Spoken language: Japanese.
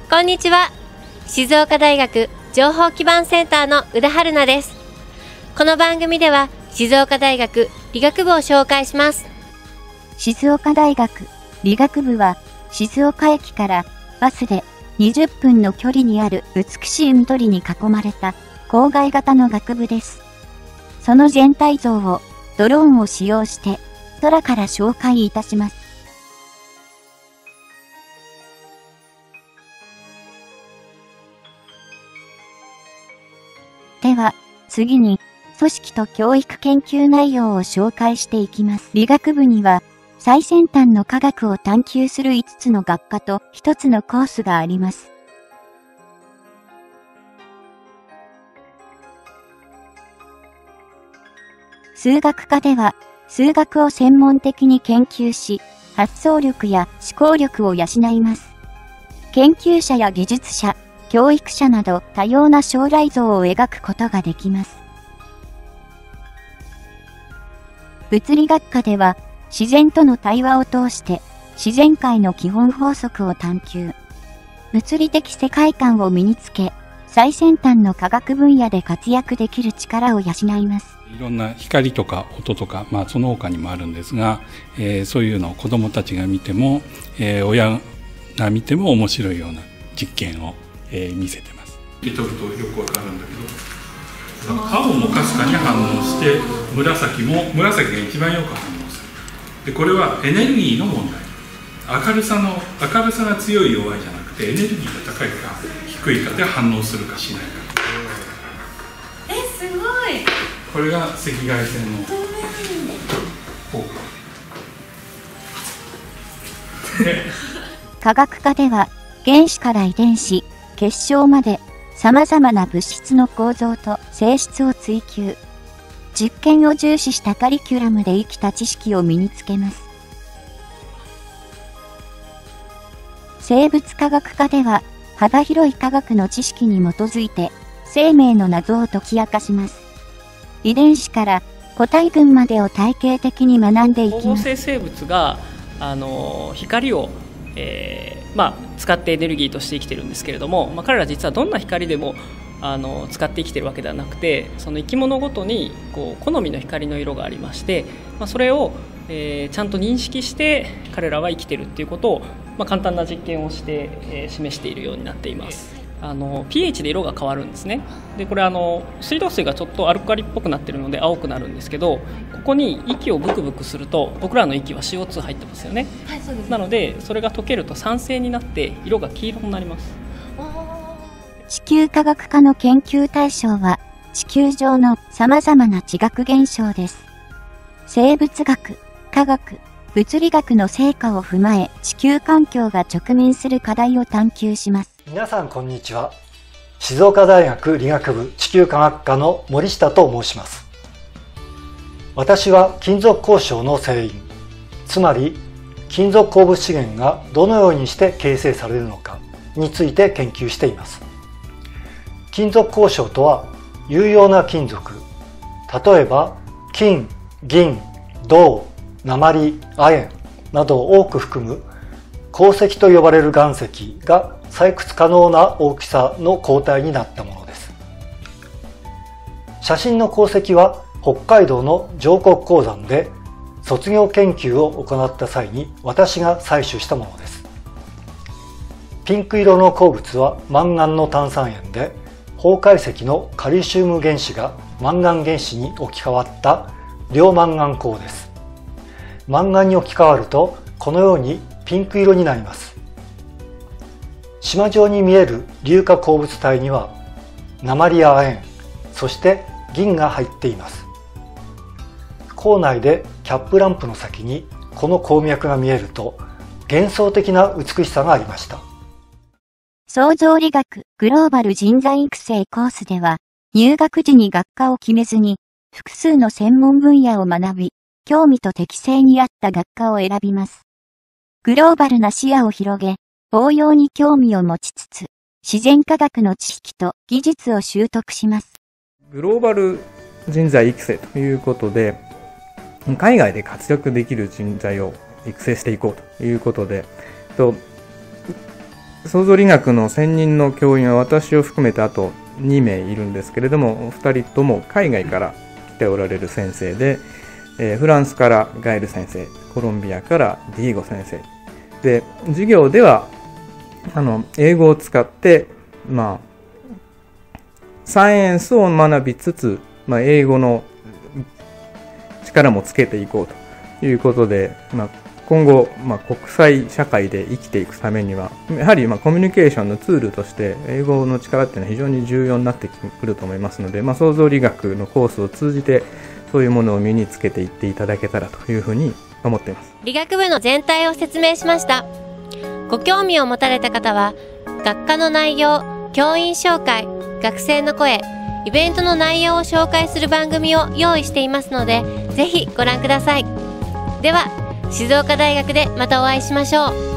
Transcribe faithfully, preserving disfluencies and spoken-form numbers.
こんにちは。静岡大学情報基盤センターの宇田春奈です。この番組では静岡大学理学部を紹介します。 静岡大学理学部は静岡駅からバスでにじゅっぷんの距離にある美しい緑に囲まれた郊外型の学部です。その全体像をドローンを使用して空から紹介いたします。では、次に、組織と教育研究内容を紹介していきます。理学部には、最先端の科学を探求するいつつの学科とひとつのコースがあります。数学科では、数学を専門的に研究し、発想力や思考力を養います。研究者や技術者、教育者など多様な将来像を描くことができます。物理学科では自然との対話を通して自然界の基本法則を探求。物理的世界観を身につけ、最先端の科学分野で活躍できる力を養います。 いろんな光とか音とか、まあその他にもあるんですが、えー、そういうのを子どもたちが見ても、えー、親が見ても面白いような実験をえー、見せてます。見とるとよくわかるんだけど、青もかすかに反応して紫も紫が一番よく反応する。でこれはエネルギーの問題。明るさの明るさが強い弱いじゃなくてエネルギーが高いか低いかで反応するかしないか。 え、すごい。 これが赤外線の効果。科学科では原子から遺伝子、結晶まで様々な物質の構造と性質を追求。実験を重視したカリキュラムで生きた知識を身につけます。生物科学科では幅広い科学の知識に基づいて生命の謎を解き明かします。遺伝子から個体群までを体系的に学んでいきます。 光合成生物があの光をえーまあ、使ってエネルギーとして生きてるんですけれども、まあ、彼ら実はどんな光でもあの使って生きてるわけではなくて、その生き物ごとにこう好みの光の色がありまして、まあ、それを、えー、ちゃんと認識して彼らは生きてるっていうことを、まあ、簡単な実験をして、えー、示しているようになっています。あの pH で色が変わるんですね。でこれあの水道水がちょっとアルカリっぽくなってるので青くなるんですけど、ここに息をブクブクすると僕らの息は シーオーツー 入ってますよね。 はい、そうですね。 なのでそれが溶けると酸性になって色が黄色になります。 地球科学科の研究対象は地球上の様々な地学現象です。生物学、科学、物理学の成果を踏まえ地球環境が直面する課題を探求します。 皆さんこんにちは。静岡大学理学部地球科学科の森下と申します。私は金属鉱床の成因、つまり金属鉱物資源がどのようにして形成されるのかについて研究しています。金属鉱床とは有用な金属、例えば金、銀、銅、鉛、亜鉛などを多く含む鉱石と呼ばれる岩石が採掘可能な大きさの鉱体になったものです。写真の鉱石は北海道の上国鉱山で卒業研究を行った際に私が採取したものです。ピンク色の鉱物はマンガンの炭酸塩で、方解石のカルシウム原子がマンガン原子に置き換わった両マンガン鉱です。マンガンに置き換わるとこのようにピンク色になります。島状に見える硫化鉱物体には鉛や亜鉛、そして銀が入っています。坑内でキャップランプの先にこの鉱脈が見えると幻想的な美しさがありました。 創造理学グローバル人材育成コースでは入学時に学科を決めずに複数の専門分野を学び、興味と適性に合った学科を選びます。グローバルな視野を広げ、応用に興味を持ちつつ、自然科学の知識と技術を習得します。 グローバル人材育成ということで、海外で活躍できる人材を育成していこうということで、と創造理学の専任の教員は私を含めてあとにめいいるんですけれども、お二人とも海外から来ておられる先生で、えー、フランスからガエル先生、コロンビアからディーゴ先生で、授業ではあの英語を使って、まあ、サイエンスを学びつつ、まあ、英語の力もつけていこうということで、まあ、今後、まあ、国際社会で生きていくためにはやはりまあコミュニケーションのツールとして英語の力っていうのは非常に重要になってくると思いますので、まあ、創造理学のコースを通じてそういうものを身につけていっていただけたらというふうに思っています。 理学部の全体を説明しました。ご興味を持たれた方は学科の内容、教員紹介、学生の声、イベントの内容を紹介する番組を用意していますので、ぜひご覧ください。では静岡大学でまたお会いしましょう。